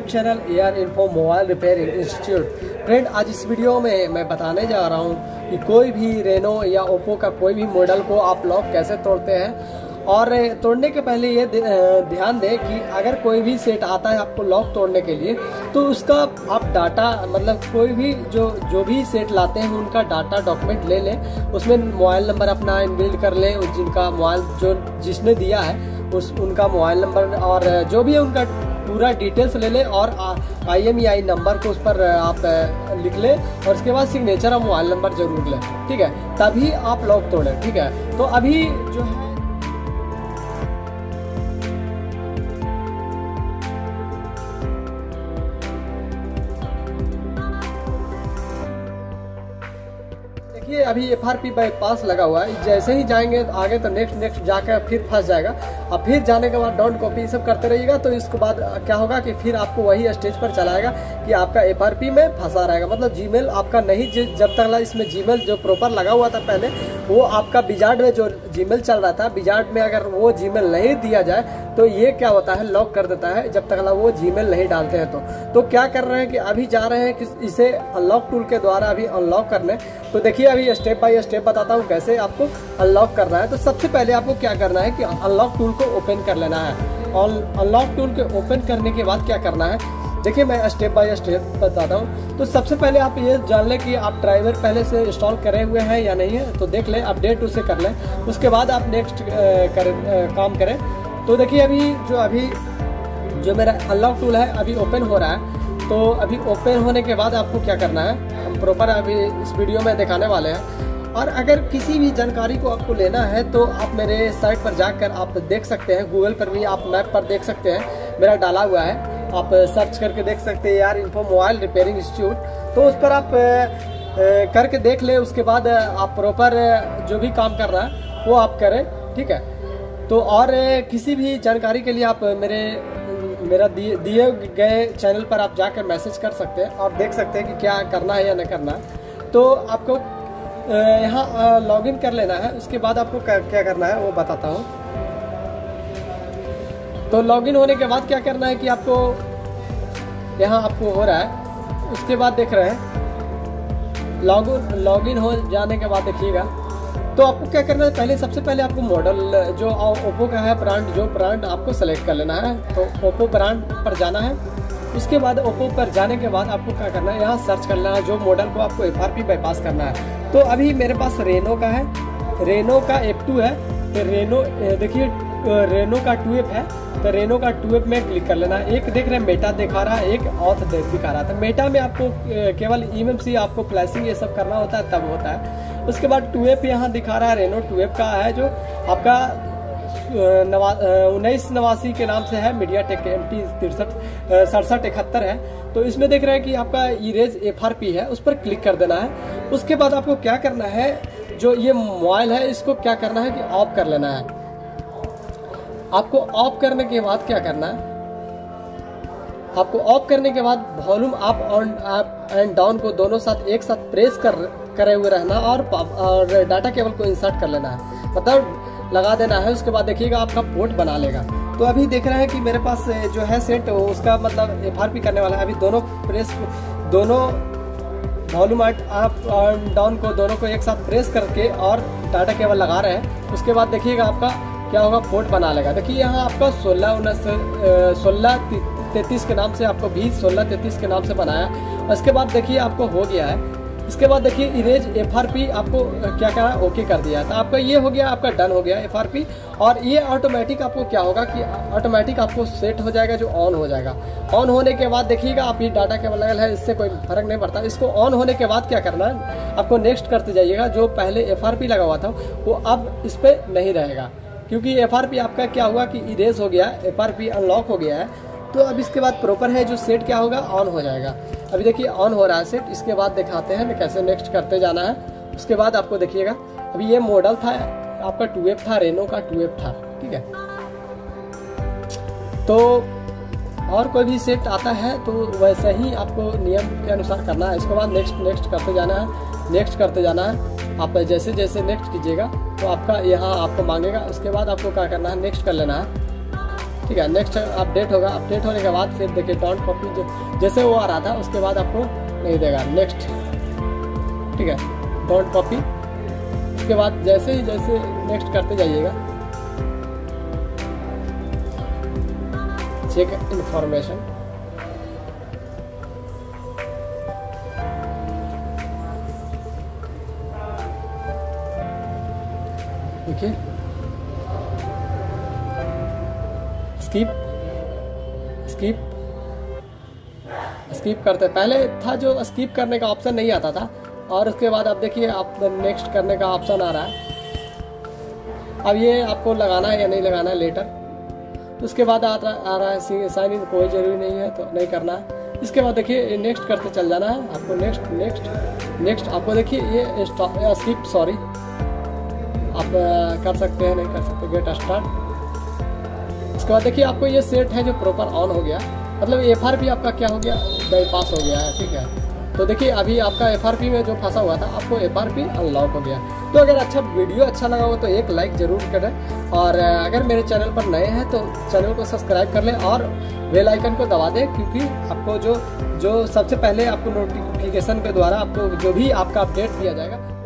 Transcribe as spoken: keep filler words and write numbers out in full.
Channel AR info mobile repairing institute. Friend, आज इस video में मैं बताने जा रहा हूं कि कोई भी रेनो या ओप्पो का कोई भी मॉडल को आप लॉक कैसे तोड़ते हैं। और तोड़ने के पहले ये ध्यान दें कि अगर कोई भी सेट आता है आपको लॉक तोड़ने के लिए, तो उसका आप डाटा मतलब कोई भी जो जो भी सेट लाते हैं उनका डाटा डॉक्यूमेंट ले लें, उसमें मोबाइल नंबर अपना इनबिल्ड कर लें, जिनका मोबाइल जो जिसने दिया है उस उनका मोबाइल नंबर और जो भी है उनका पूरा डिटेल्स ले लें और I M E I number को उस पर आप लिख लें और उसके बाद सिग्नेचर और मोबाइल नंबर जरूर लें, ठीक है, तभी आप लॉक तोड़ें, ठीक है। तो अभी जो है देखिए अभी एफ आर पी बाईपास लगा हुआ है, जैसे ही जाएंगे आगे तो नेक्स्ट नेक्स्ट जाकर फिर फंस जाएगा। अब फिर जाने के बाद डोंट कॉपी सब करते रहिएगा, तो इसके बाद क्या होगा कि फिर आपको वही स्टेज पर चलाएगा कि आपका एफ आर पी में फंसा रहेगा, मतलब जीमेल आपका नहीं, जब तक इसमें जीमेल जो प्रॉपर लगा हुआ था पहले वो आपका बिजार्ड में जो जीमेल चल रहा था, बिजार्ड में अगर वो जीमेल नहीं दिया जाए तो ये क्या होता है लॉक कर देता है, जब तक वो जीमेल नहीं डालते हैं। तो तो क्या कर रहे हैं कि अभी जा रहे हैं कि इसे अनलॉक टूल के द्वारा अभी अनलॉक करने। तो देखिए अभी स्टेप बाय स्टेप बताता हूँ कैसे आपको अनलॉक करना है। तो सबसे पहले आपको क्या करना है कि अनलॉक टूल को ओपन कर लेना है। और अनलॉक टूल को ओपन करने के बाद क्या करना है, देखिए मैं स्टेप बाय स्टेप बताता हूँ। तो सबसे पहले आप ये जान लें कि आप ड्राइवर पहले से इंस्टॉल करे हुए हैं या नहीं है, तो देख लें, अपडेट उसे कर लें, उसके बाद आप नेक्स्ट कर, काम करें। तो देखिए अभी जो अभी जो मेरा अनलॉक टूल है अभी ओपन हो रहा है। तो अभी ओपन होने के बाद आपको क्या करना है, हम प्रॉपर अभी इस वीडियो में दिखाने वाले हैं। और अगर किसी भी जानकारी को आपको लेना है तो आप मेरे साइट पर जाकर आप देख सकते हैं, गूगल पर भी आप मैप पर देख सकते हैं, मेरा डाला हुआ है, आप सर्च करके देख सकते हैं यार इन्फो मोबाइल रिपेयरिंग इंस्टीट्यूट। तो उस पर आप करके देख ले, उसके बाद आप प्रॉपर जो भी काम कर रहा है वो आप करें, ठीक है। तो और किसी भी जानकारी के लिए आप मेरे मेरा दिए दिए गए चैनल पर आप जाकर मैसेज कर सकते हैं और देख सकते हैं कि क्या करना है या नहीं करना है। तो आपको यहाँ लॉगिन कर लेना है, उसके बाद आपको क्या करना है वो बताता हूँ। तो लॉगिन होने के बाद क्या करना है कि आपको यहाँ आपको हो रहा है, उसके बाद देख रहे हैं लॉगिन लॉगिन हो जाने के बाद देखिएगा तो आपको क्या करना है, पहले सबसे पहले आपको मॉडल जो ओप्पो का है ब्रांड, जो ब्रांड आपको सेलेक्ट कर लेना है। तो ओप्पो ब्रांड पर जाना है, उसके बाद ओप्पो पर जाने के बाद आपको क्या करना है, यहाँ सर्च करना है जो मॉडल को आपको एफ आर पी बाईपास करना है। तो अभी मेरे पास रेनो का है, रेनो का एफ टू है। तो रेनो देखिए रेनो का टू एफ है, तो रेनो का टू एफ में क्लिक कर लेना है। एक देख रहे हैं मेटा दिखा रहा है, एक ऑथ दिखा रहा था। मेटा में आपको केवल ई एम सी आपको फ्लैशिंग ये सब करना होता है तब होता है। उसके बाद टू एफ यहाँ दिखा रहा है, रेनो टू एफ का है जो आपका नवा उन्नीस नवासी के नाम से है, मीडिया टेक एम टी तिरसठ सड़सठ इकहत्तर है। तो इसमें देख रहे हैं कि आपका इरेज एफ आर पी है, उस पर क्लिक कर देना है। उसके बाद आपको क्या करना है, जो ये मोबाइल है इसको क्या करना है कि ऑफ कर लेना है। आपको ऑफ करने के बाद क्या करना है, आपको ऑफ करने के बाद volume up up and down को दोनों साथ एक साथ प्रेस कर करे हुए रहना और, और डाटा केबल को इंसर्ट कर लेना है, मतलब लगा देना है। उसके बाद देखिएगा आपका पोर्ट बना लेगा। तो अभी देख रहे हैं कि मेरे पास जो है सेट उसका मतलब एफ आर पी करने वाला है। अभी दोनों प्रेस दोनों वॉल्यूम अप एंड डाउन को दोनों को एक साथ प्रेस करके और डाटा केबल लगा रहे हैं। उसके बाद देखिएगा आपका क्या होगा, पोर्ट बना लेगा। देखिए यहाँ आपका सोलह उन्नीस सोलह तैतीस के नाम से आपको बीस सोलह तैतीस के नाम से बनाया। उसके बाद देखिए आपको हो गया है। इसके बाद देखिए इरेज एफ आर पी आपको क्या करा, ओके कर दिया। तो आपका ये हो गया, आपका डन हो गया एफ आर पी। और ये ऑटोमेटिक आपको क्या होगा कि ऑटोमेटिक आपको सेट हो जाएगा, जो ऑन हो जाएगा। ऑन होने के बाद देखिएगा आप ये डाटा केबल लगल है, इससे कोई फर्क नहीं पड़ता। इसको ऑन होने के बाद क्या करना है, आपको नेक्स्ट करते जाइएगा। जो पहले एफ आर पी लगा हुआ था वो अब इस पर नहीं रहेगा, क्योंकि एफ आर पी आपका क्या हुआ कि इरेज हो गया, एफ आर पी अनलॉक हो गया है। तो अब इसके बाद प्रॉपर है जो सेट क्या होगा, ऑन हो जाएगा। अभी देखिए ऑन हो रहा है सेट। इसके बाद दिखाते हैं कैसे नेक्स्ट करते जाना है। उसके बाद आपको देखिएगा अभी ये मॉडल था आपका टू एफ था, रेनो का टू एफ था, ठीक है। तो और कोई भी सेट आता है तो वैसे ही आपको नियम के अनुसार करना है। इसके बाद नेक्स्ट नेक्स्ट करते जाना है, नेक्स्ट करते जाना है। आप जैसे जैसे नेक्स्ट कीजिएगा तो आपका यहाँ आपको मांगेगा। उसके बाद आपको क्या करना है, नेक्स्ट कर लेना है। ठीक है। नेक्स्ट अपडेट होगा, अपडेट होने के बाद फिर देखिए डोंट कॉपी जो जैसे वो आ रहा था उसके बाद आपको नहीं देगा नेक्स्ट, ठीक है, डोंट कॉपी। उसके बाद जैसे ही जैसे नेक्स्ट करते जाइएगा, चेक इंफॉर्मेशन, देखिए स्किप स्किप स्किप करते पहले था जो स्किप करने का ऑप्शन नहीं आता था, और उसके बाद अब देखिए आप नेक्स्ट करने का ऑप्शन आ रहा है। अब ये आपको लगाना है या नहीं लगाना है लेटर। उसके बाद आ रहा आ रहा है साइन इन, कोई जरूरी नहीं है तो नहीं करना है। इसके बाद देखिए नेक्स्ट करते चल जाना है आपको, नेक्स्ट नेक्स्ट नेक्स्ट। आपको देखिए ये स्किप सॉरी आप कर सकते हैं, नहीं कर सकते, गेट स्टार्ट। उसके बाद देखिए आपको ये सेट है जो प्रॉपर ऑन हो गया, मतलब एफ आर पी आपका क्या हो गया, बाईपास हो गया है, ठीक है। तो देखिए अभी आपका एफ आर पी में जो फंसा हुआ था आपको एफ आर पी अनलॉक हो गया। तो अगर अच्छा वीडियो अच्छा लगा हो तो एक लाइक ज़रूर करें, और अगर मेरे चैनल पर नए हैं तो चैनल को सब्सक्राइब कर लें और बेल आइकन को दबा दें, क्योंकि आपको जो जो सबसे पहले आपको नोटिफिकेशन के द्वारा आपको जो भी आपका अपडेट दिया जाएगा